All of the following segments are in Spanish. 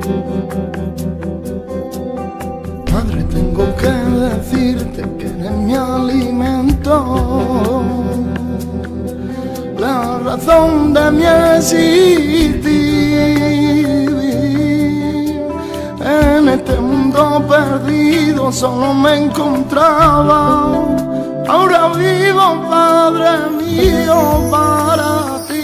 Madre, tengo que decirte que eres mi alimento, la razón de mi existir. En este mundo perdido solo me encontraba, ahora vivo, Padre mío, para ti.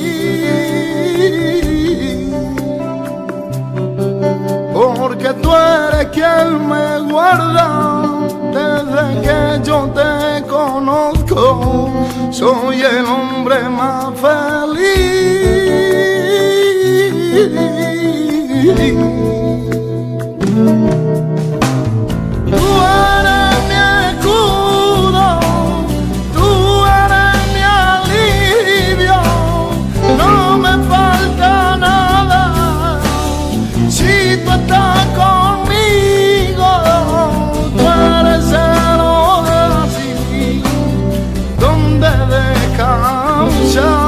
Porque tú eres quien me guarda desde que yo te conozco. Soy el hombre más feliz. Tú eres mi escudo, tú eres mi alivio, no me falta nada si tú estás conmigo. Tú eres el oasis donde descansar.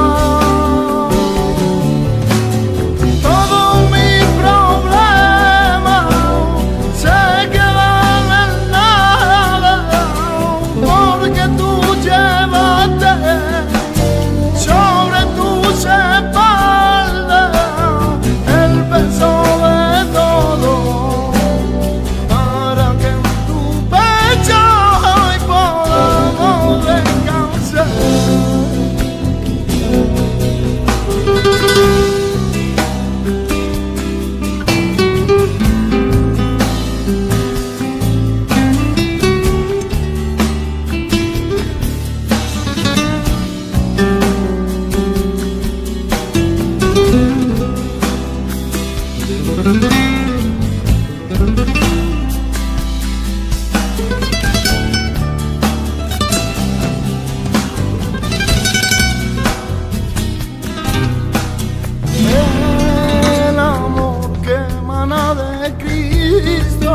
El amor que emana de Cristo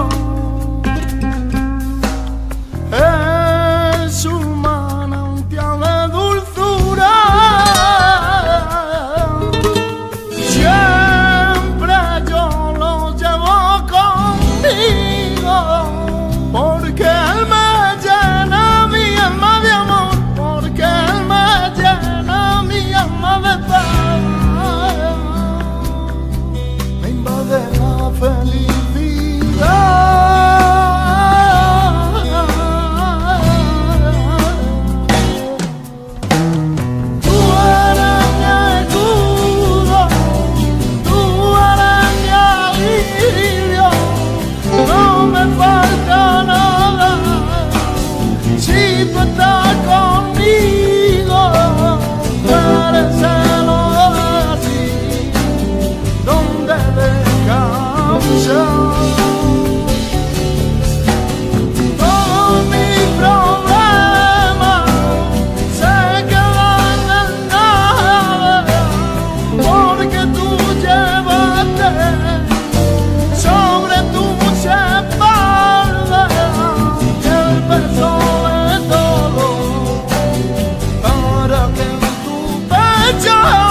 es su manantial de dulzura. Siempre yo lo llevo conmigo, porque Él me llena mi alma de amor, porque Él me llena mi alma de paz. De la felicidad. Tú eres mi escudo, tú eres mi alivio, no me falta nada si tú estás conmigo. Tú eres el oasis donde todos mis problemas se quedan en nada, porque tú llevaste sobre tus espaldas el peso de todo, para que en tu pecho